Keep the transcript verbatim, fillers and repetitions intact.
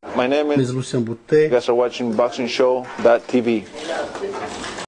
My name is Lucian Bute. You guys are watching boxing show dot T V.